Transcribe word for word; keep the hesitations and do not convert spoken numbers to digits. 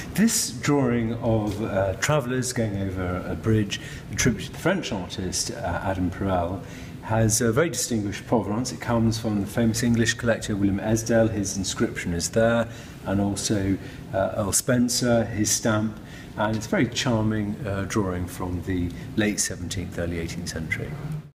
This drawing of uh, travellers going over a bridge, attributed to the French artist uh, Adam Perrelle, has a very distinguished provenance. It comes from the famous English collector William Esdale. His inscription is there, and also uh, Earl Spencer, his stamp, and it's a very charming uh, drawing from the late seventeenth, early eighteenth century.